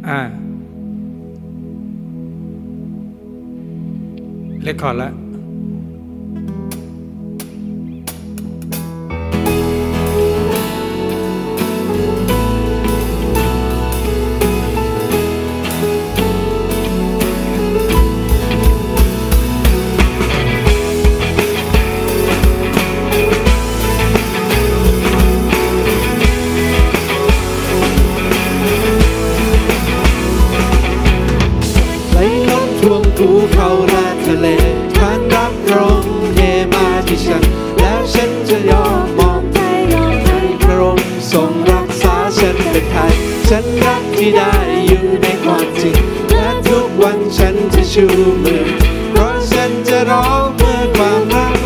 เรคคอร์ดแล้วภูเขาและทะเลขานรับรองเทมาที่ฉันแล้วฉันจะยอมมอบให้พระองค์ทรงรักษาฉันเป็นไทยฉันรักที่ได้อยู่ในความจริงและทุกวันฉันจะชูมือเพราะฉันจะร้องเมื่อความรัก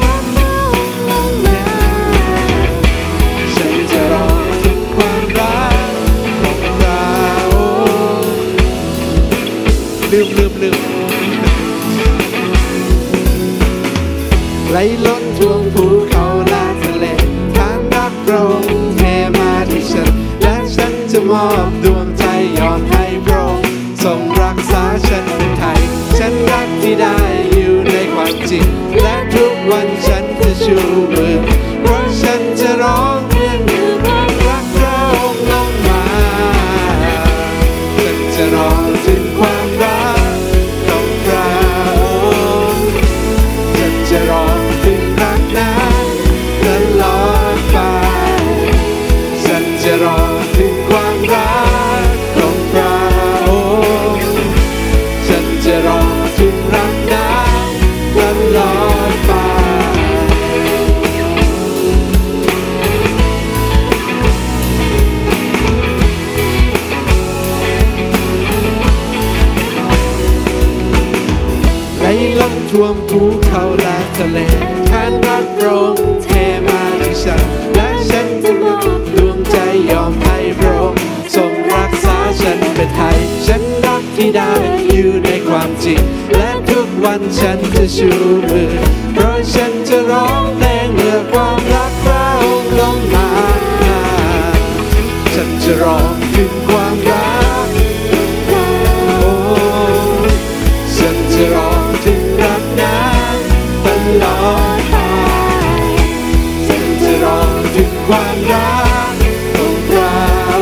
ฉันจะร้องถึงความรักของเราลืมไหลล้นท่วมภูเขาและทะเลทางรักเราเทมาที่ฉันและฉันจะมอบดวงใจยอมให้พระองค์ทรงรักษาฉันเป็นไทยฉันรักที่ได้อยู่ในความจริงและทุกวันฉันจะชูมือเพราะฉันจะร้องเมื่อความรักเราลงมาฉันจะร้องถึงความรักของเราฉันจะร้องถึงรักนั้นตลอดไปฉันจะร้องถึงความรักของเราฉันจะร้องถึงรักนั้นตลอดไปไหลล้นท่วมภูเขาและทะเลขานรับรองเทมาที่ฉันและฉันจะมอบดวงใจยอมให้พระองค์ทรงรักษาฉันเป็นไทยฉันรักที่ได้อยู่ในความจริงและทุกวันฉันจะชูมือเพราะฉันจะร้องเพลงเมื่อความรักเราลงมาฉันจะร้องถึงความรักฉันจะร้องถึงรักนั้นตลอดไปฉันจะร้องถึงความรักของเรา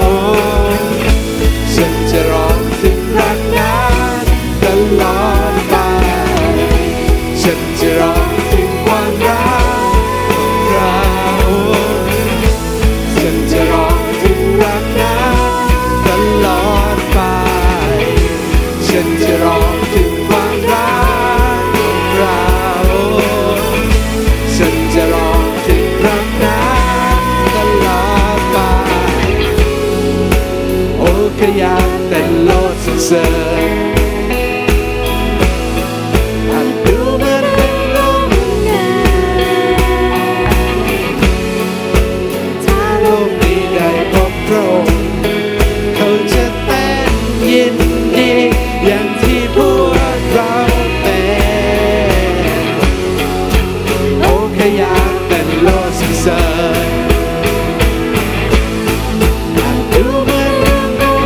ฉันจะร้องถึงรักนั้นตลอดไปฉันจะร้องถึงความรักของเราฉันจะร้องถึงรักนั้นตลอดไปฉันจะร้องถึงความรักของเราฉันจะร้องถึงรักนั้นตลอดไปโอ้ขยะแต่โลดสรรเสริญอาจดูเหมือนเป็นลมถ้าโลกนี้ได้พบพระองค์เขาจะเต้นยินดีอย่างที่พวกเราเป็นโอ้ขยะแต่โลดสรรเสริญอาจดูเหมือนเรื่องโง่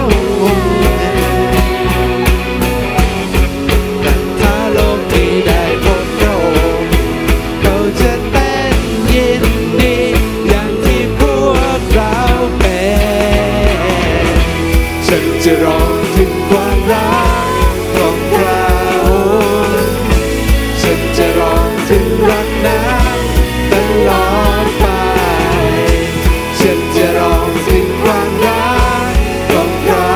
แต่ถ้าโลกนี้ได้พบพระองค์เขาจะเต้นยินดีอย่างที่พวกเราเป็นฉันจะร้องถึงความรักของเราฉันจะร้องถึงรักนั้นตลอดไปฉันจะร้องถึงความรักของเรา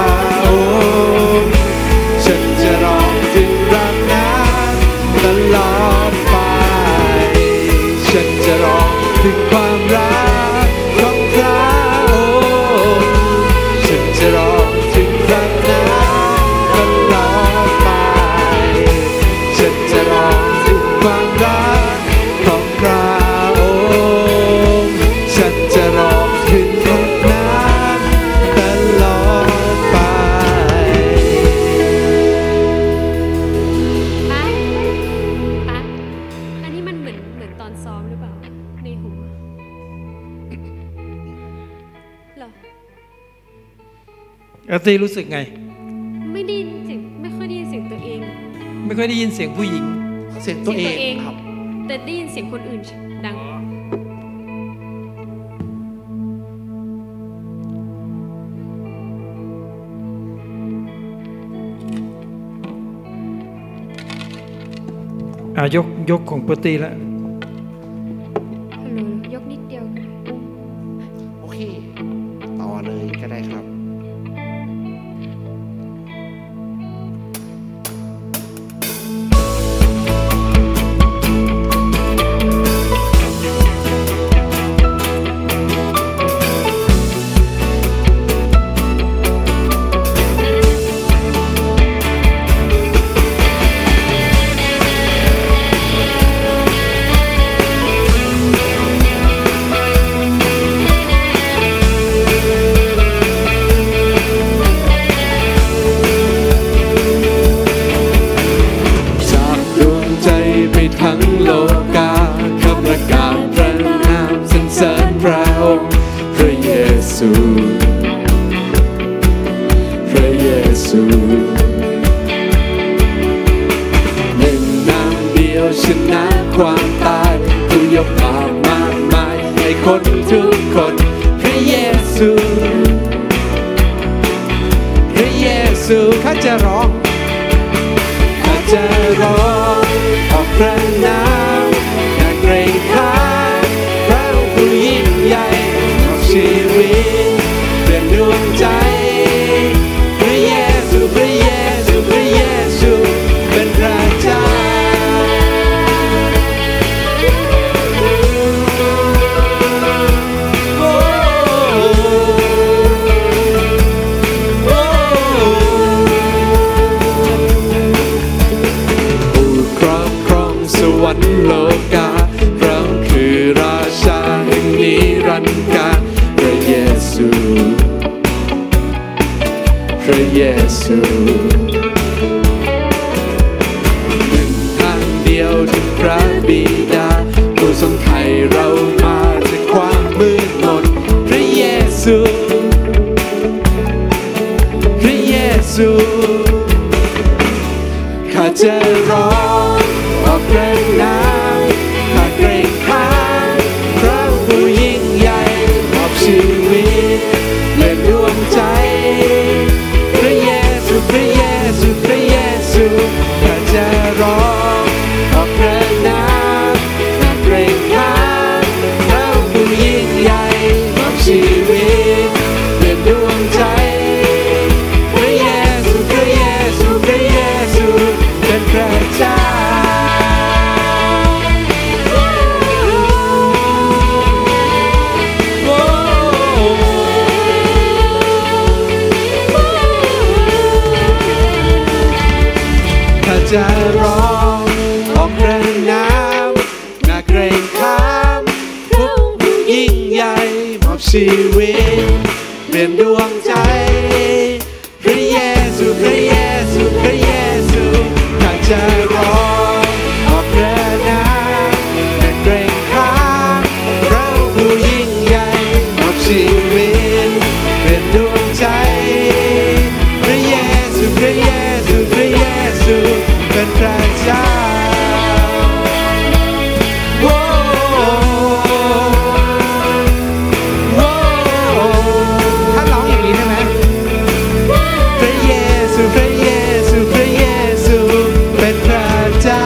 ฉันจะร้องถึงรักนั้นตลอดไปฉันจะร้องถึงความรักของเราฉันจะร้องถึงรักนั้นตลอดไปฉันจะร้องถึงความรักของเราฉันจะร้องถึงรักนั้นตลอดไปอันนี้มันเหมือนตอนซ้อมหรือเปล่าในหูเหรออาร์ตี้รู้สึกไงไม่ได้ยินเสียงไม่ค่อยได้ยินเสียงตัวเองไม่ค่อยได้ยินเสียงผู้หญิงเสียงตัวเองครับแต่ได้ยินเสียงคนอื่นดังยกของปตีแล้วฮัลโหลยกนิดเดียวก็ได้โอเค ต่อเลยก็ได้ครับ ทั้งโลกาคำประกาศพระนามสรรเสริญพระองค์พระเยซูพระเยซูหนึ่งนามเดียวชนะความตายผู้ยกบาปมากมายให้คนทุกคนพระเยซูพระเยซูข้าจะร้องข้าจะร้องออกพระนามอย่าเกรงขามพระองค์ผู้ยิ่งใหญ่ของชีวิตเปลี่ยนดวงใจพระเยซูพระเยซูพระเยซูเป็นพระเจ้าสวรรค์โลกาเราคือราชาแห่งนิรันดร์กาลพระเยซูพระเยซูหนึ่งทางเดียวถึงพระบิดาผู้ทรงไถ่เรามาจากความมืดมนพระเยซูพระเยซูข้าจะร้องออกพระนามข้าเกรงขามพระผู้ยิ่งใหญ่มอบชีวิตและดวงใจพระเยซูพระเยซูพระเยซูข้าจะร้องออกพระนามข้าเกรงขามพระผู้ยิ่งใหญ่มอบชีวิตและดวงใจพระเยซูพระเยซูพระเยซูเป็นพระเจ้าจะร้องออกพระนามน่าเกรงขามพระองค์ผู้ยิ่งใหญ่มอบชีวิตเปลี่ยนดวงใจพระเยซูพระเยซูพระเยซูข้าจะร้องออกพระนามน่าเกรงขามพระองค์ผู้ยิ่งใหญ่มอบชีวิตเปลี่ยนดวงใจพระเยซูพระเยซูพระเยซูเป็นพระเจ้าโอ้โอ้ถ้าร้องอย่างนี้ได้ไหมพระเยซูพระเยซูพระเยซูเป็นพระเจ้า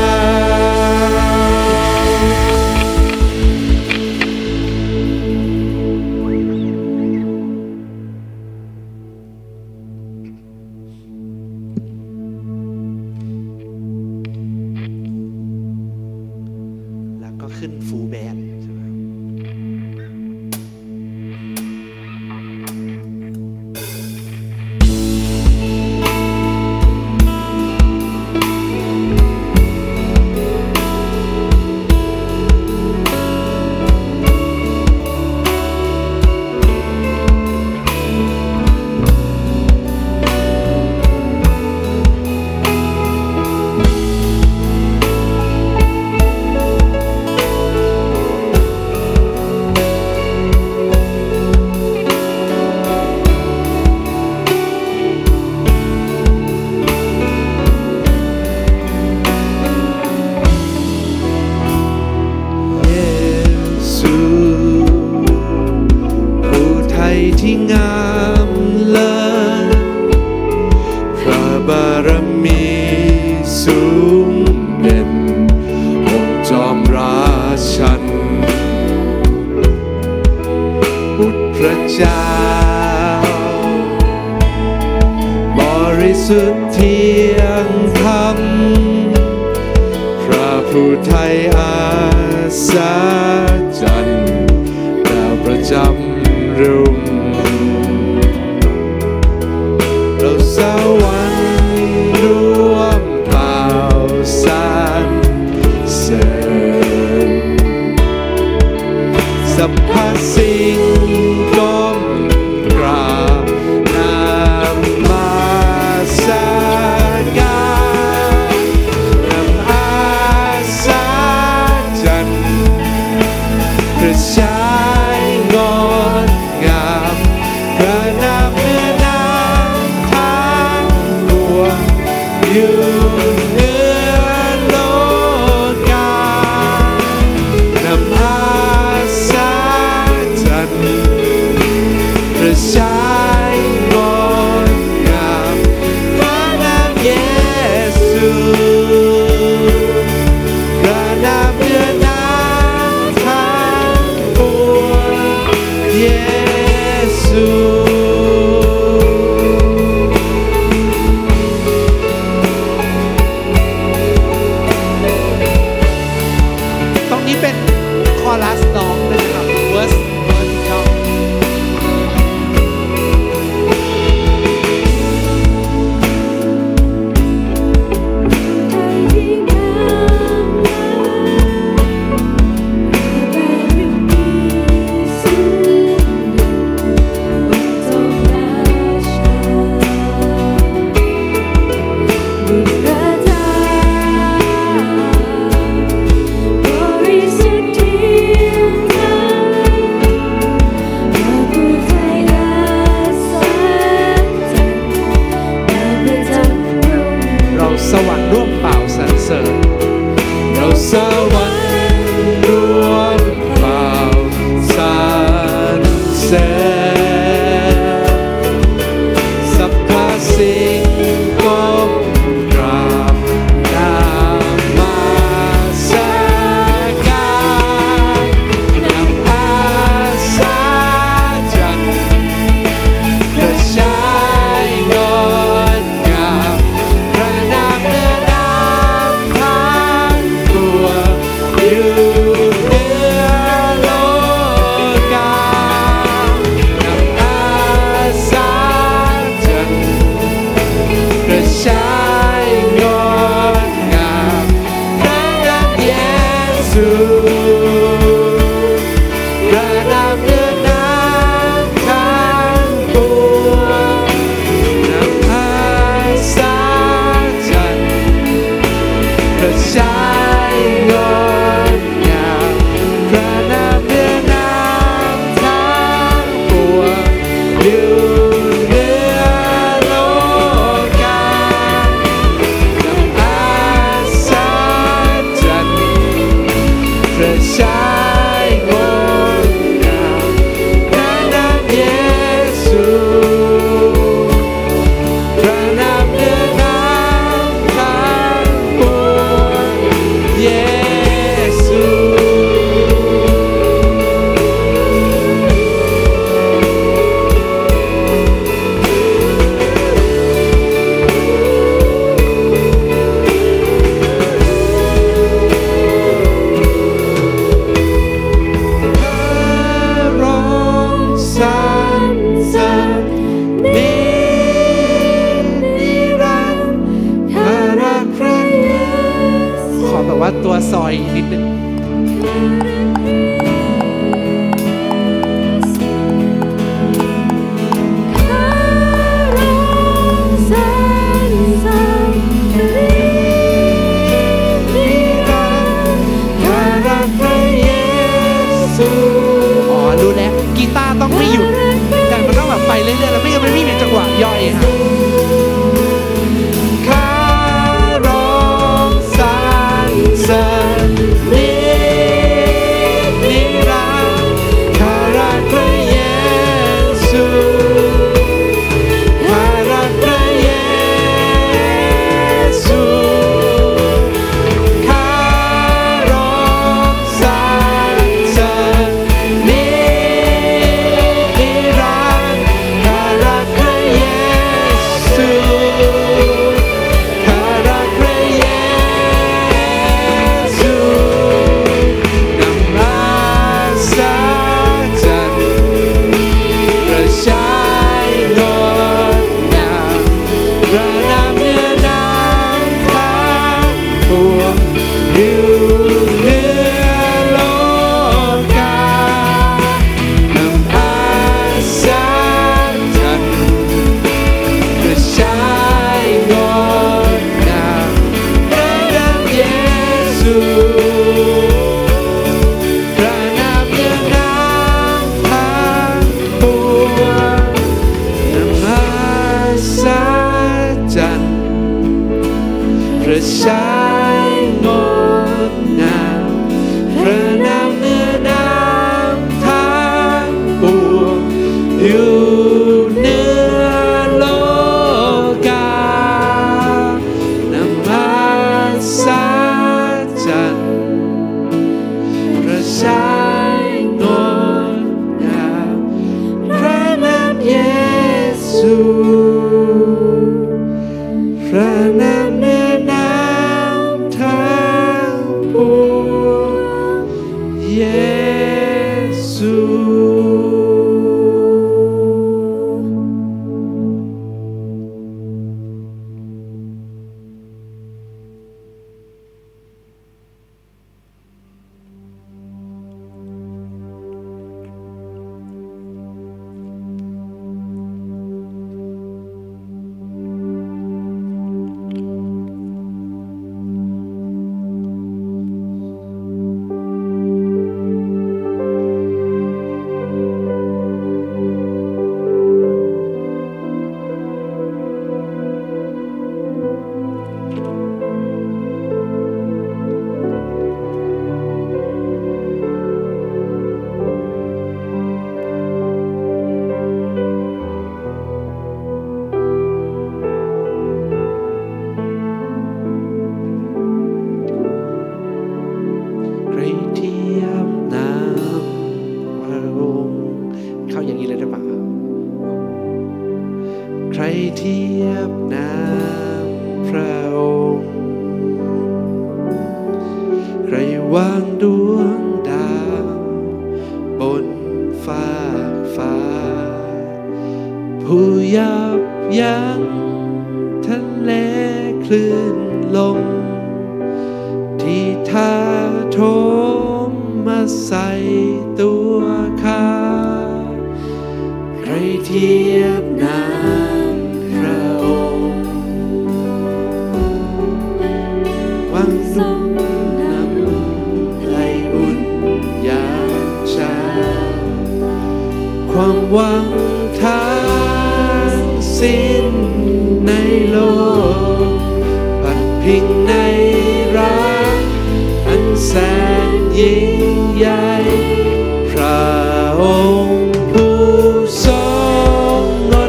ขึ้นฟูลแบนด์ใช่ไหมสุทธิ์เที่ยงธรรมพระผู้ไทยอาศจรรย์ดาวประจำรุ่งเราสวรรค์ร่วมเป่าสรรเสริญสรรพสิ่งก้มกราบนมัสการนำอาศจรรย์พระชายงดงามพระนามเหนือนามทั้งปวงอยู่เหนือโลกานำอาศจรรย์พระชายงดงามพระนามเยซูพระนามเหนือนามทั้งปวงเยซู ตรงนี้เป็นคอรัสร้องด้วยนะครับเวิร์สร้อง เราสวรรค์ร่วมเป่าสรรเสริญเราสวรรค์ร่วมเป่าสรรเสริญสรรพสิ่งก้มกราบนมัสการนำอาศจรรย์พระชายงดงามพระนามเหนือนามทั้งปวงอยู่เหนือโลกานำอาศจรรย์พพระนามเหนือนามทั้งปวงอยู่เหนือโลกานำอาสาจันทร์กระชายงดงามพระนามเยซูพระนามเหนือนามทั้งปวงนำอาสาจันทร์กระชายงดงามพระนามเหนือนามทั้งปวงอยู่เหนือโลกานำอาสาจันทร์กระชายงดงามพระนามเยซูพระนามเหนือนามทั้งปวงเยซู เทียบน้ำพระองค์ใครวางดวงดาวบนฟ้าฟ้าผู้ยับยั้งทะเลคลื่นลมที่ท่าโถมมาใส่ตัวข้าใครเทียบน้ำพระองค์วังส่งน้ำไหลอุ่นยามเช้าความหวังทั้งสิ้นในโลกพัดพิงในรักอันแสนยิ่งใหญ่พระองค์ผู้ทรงงด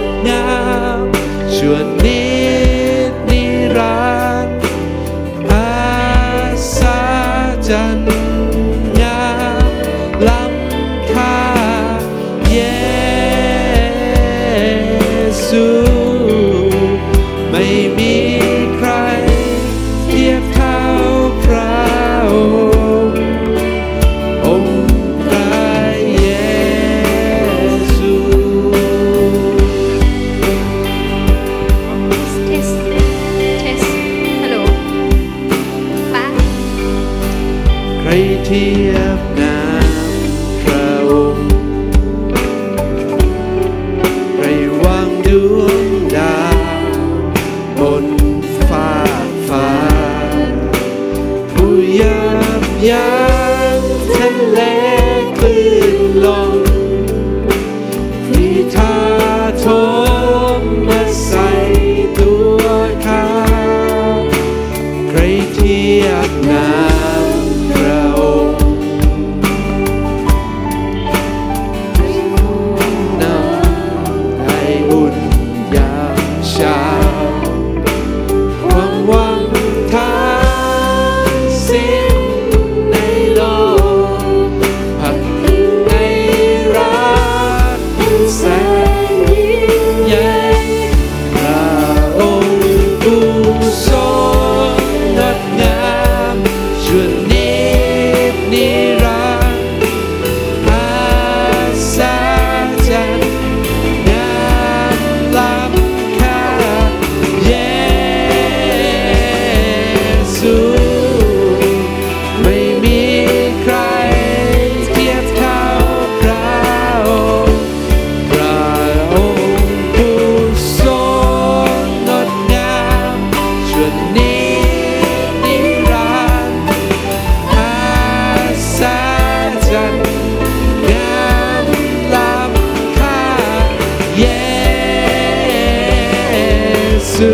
ซู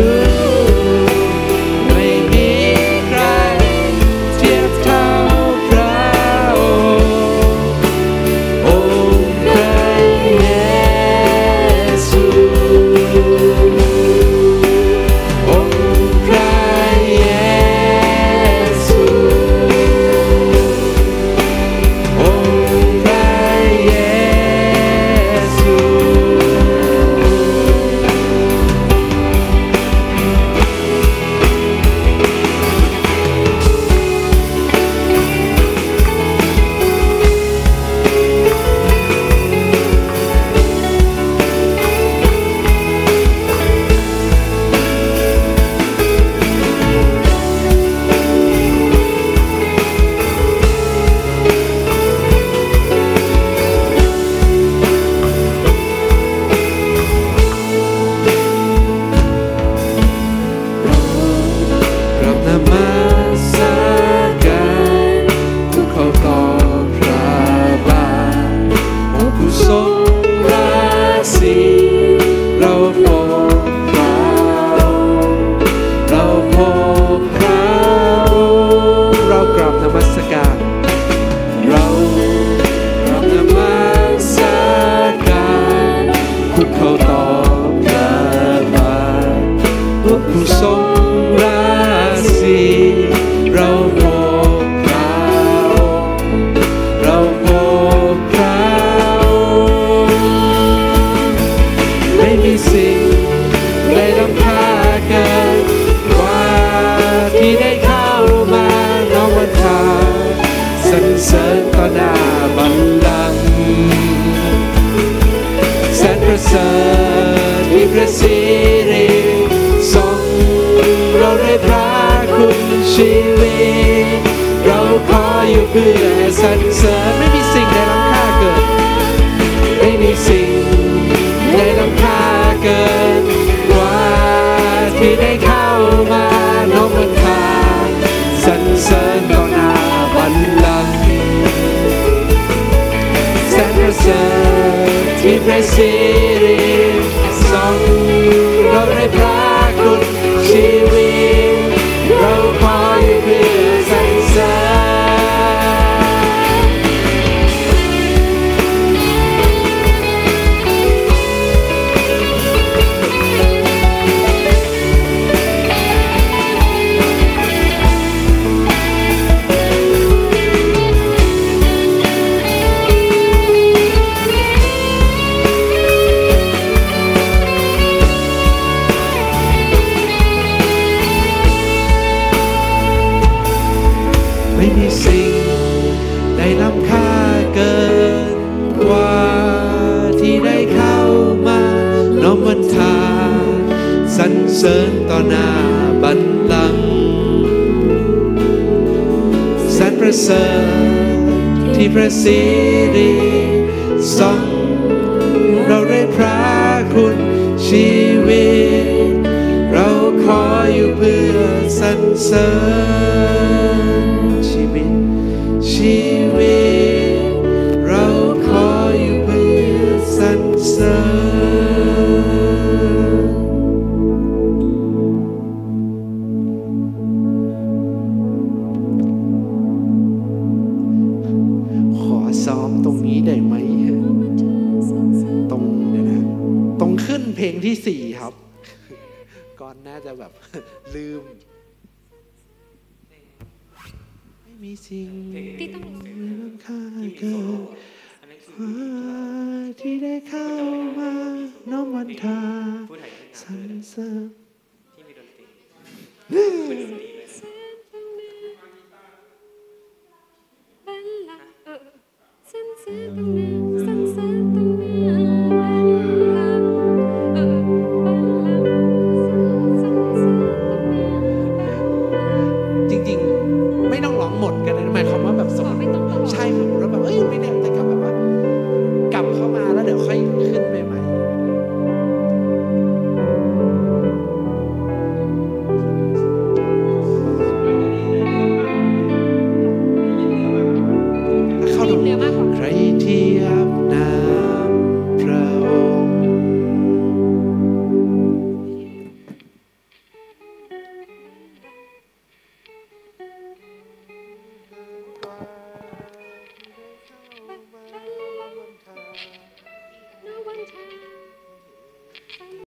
ไม่มีใครเทียบเท่าพระองค์องค์พระเยซูองค์พระเยซูองค์พระเยซูที่มีดนตรี